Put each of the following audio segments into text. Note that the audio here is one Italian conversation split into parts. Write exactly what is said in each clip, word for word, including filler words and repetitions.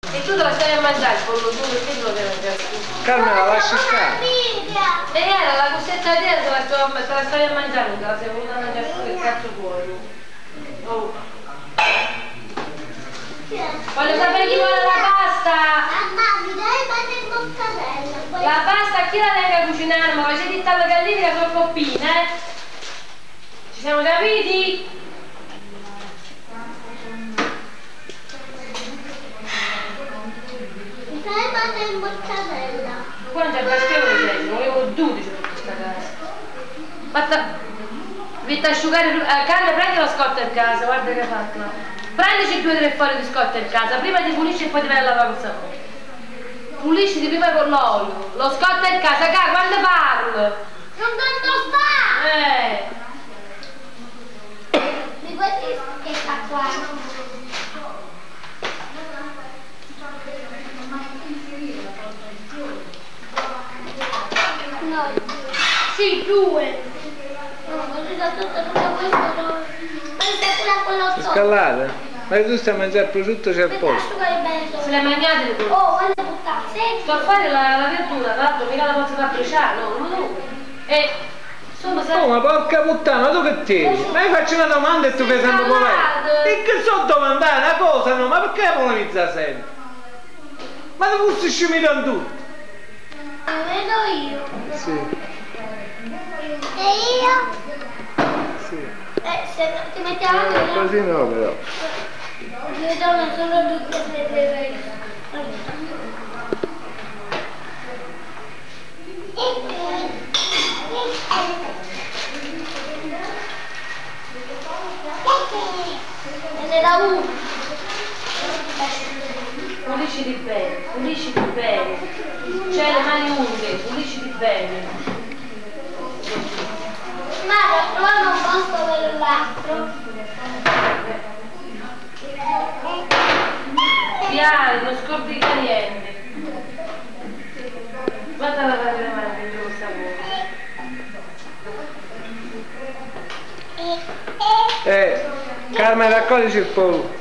E tu te la stai a mangiare il pollo tu perché te lo devi mangiare tu? Carmela, la lasci stare. E era la cosetta di te la, te la stavi a mangiare, non te la sei voluta mangiare tu, che cazzo vuoi? Oh. Voglio sapere chi vuole la pasta! Mamma, mi dai pane e mozzarella? La pasta chi la venga a cucinare? Ma facete il tallo gallini che sono coppine, eh? Ci siamo capiti? Mi dai pane e mozzarella? Qua non c'è bastevole sei, volevo dodici per questa casa. Fatta. Metti a asciugare. Eh, Carla, prendi la scotta in casa, guarda che hai fatto. Prendici due o tre foglie di scotta in casa, prima ti pulisci e poi ti vai a lavare col sapone. Pulisci prima con l'olio. Lo scotta in casa, ca, quando parlo? Non tanto sta! Eh. Mi puoi dire che sta qua? No. Sì, due. No, così da tutto, tutto questo no. Questa è quella con lo scotta. Scalate? Ma tu stai a mangiare il prosciutto c'è il posto. Se le mangiate le cose. Oh, guarda buttare. Sto a fare la, la verdura, tra l'altro mica la posso far bruciare, no, non lo. E insomma se. Oh, ma porca puttana, tu che tieni? Ma io faccio una domanda e tu fai sempre polemica. E che so domandare una cosa, no? Ma perché polemizzare sempre? Ma tu fossi scimmiato in tutto. Lo vedo io. Sì. E io? Sì. Eh, se no, ti metti avanti. Eh, così no però. Io sono solo tutte e tre le ne da uno. Pulisciti bene, pulisciti bene. C'è le mani unghie, pulisciti bene. Ma troviamo un posto per l'altro. Piano, non scordica niente. Guarda la lavare le mani che giù sapore. Eh, Carmela, raccoglici il pollo.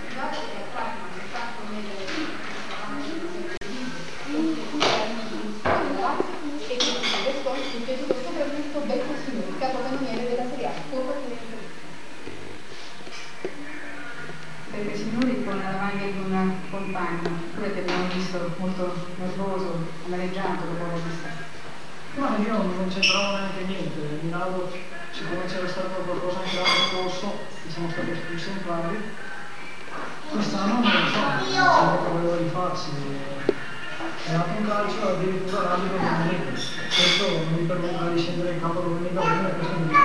Per i signori con la lavagna di una compagna, pure che abbiamo visto molto nervoso, amareggiato dopo la vista. No, io non c'entravo neanche niente, Milano, siccome c'era stato qualcosa anche l'anno scorso, che siamo stati espulsi entrambi, quest'anno non lo so, sembra che voleva rifarsi. È anche un calcio addirittura l'arbitro non niente, questo non mi permetterà di scendere in campo domenica, questo mi